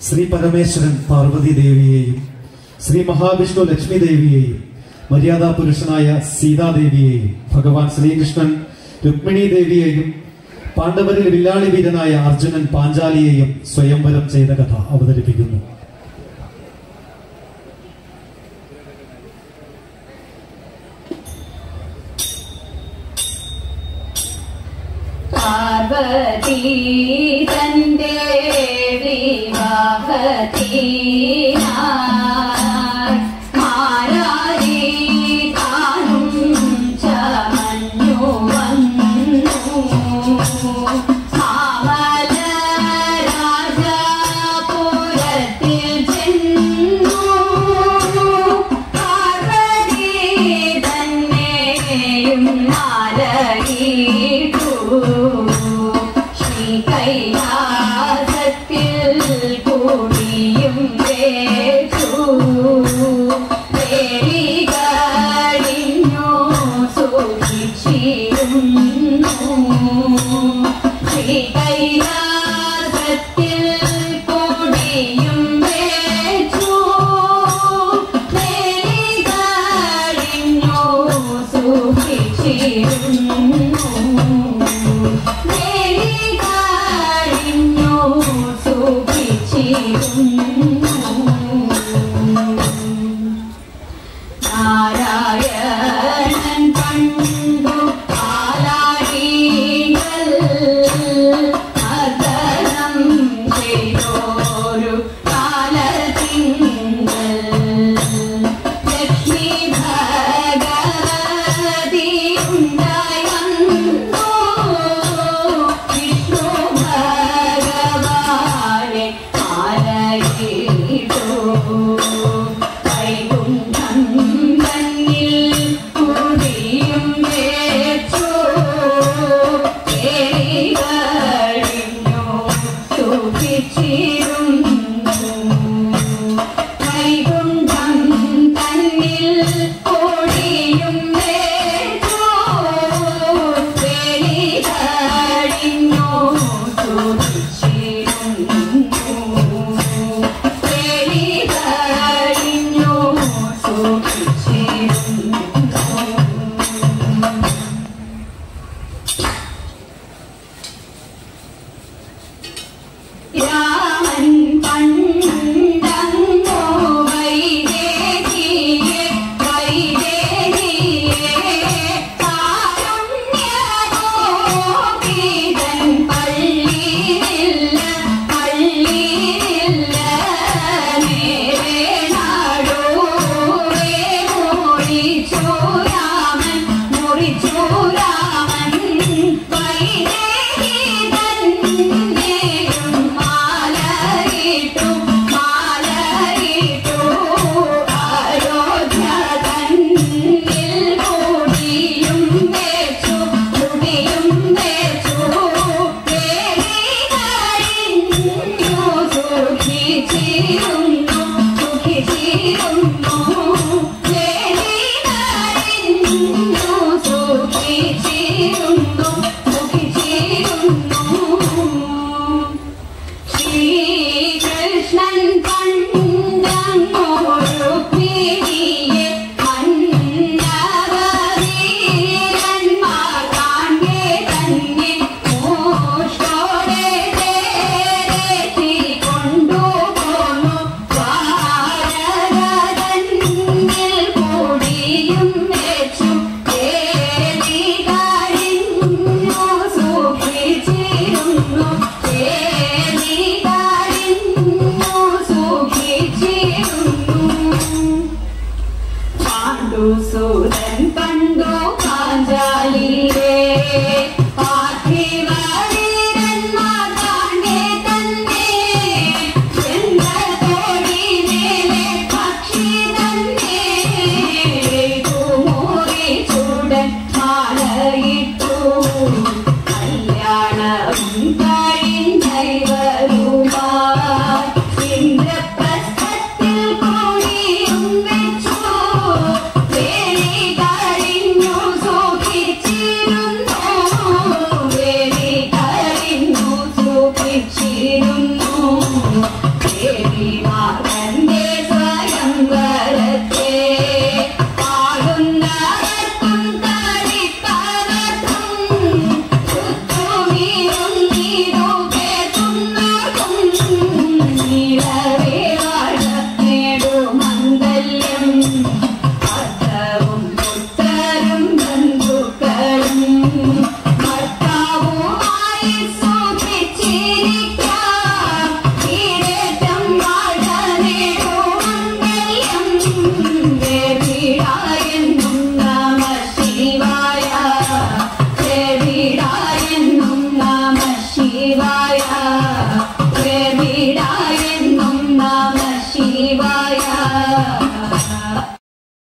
ശ്രീ പരമേശ്വരൻ പാർവതി ദേവിയെയും ശ്രീ മഹാവിഷ്ണു ലക്ഷ്മി ദേവിയെയും മര്യാദാ പുരുഷനായ സീതാദേവിയെയും ഭഗവാൻ ശ്രീകൃഷ്ണൻ രുക്മിണി ദേവിയെയും പാണ്ഡവരിൽ വില്ലാളി വീരനായ അർജുനൻ പാഞ്ചാലിയെയും സ്വയംവരം ചെയ്ത കഥ അവതരിപ്പിക്കുന്നു. പാർവതി തന്റെ വിവാഹത്തിനായി മാരാരി താനും ചമഞ്ഞു വന്നു. മാമല രാജപുരത്തിൽ ചെന്നു പാർവതി തന്നെയും മാലയിട്ടു. കൈലാസത്തിൽ കൂടിയും വേച്ചു കഴിഞ്ഞു സൂക്ഷിച്ചിരുന്നു. ശ്രീ കൈലാസത്തിൽ കൂടിയും വേച്ചു കഴിഞ്ഞു സൂക്ഷിച്ചിരുന്നു. നാരായണൻ കണ്ടു പാലാഴികൾ മർദ്ദനം ചെയ്തോരു കാലത്തിങ്കൽ ലക്ഷ്മി ഭഗവതി ഉണ്ടായി വന്നു. വിഷ്ണു ഭഗവാനെ ആലയിട്ടു. വൈകുണ്ഠം തന്നിൽ കുടിയും വേച്ചു കഴിഞ്ഞു സൂക്ഷിച്ചിരുന്നു.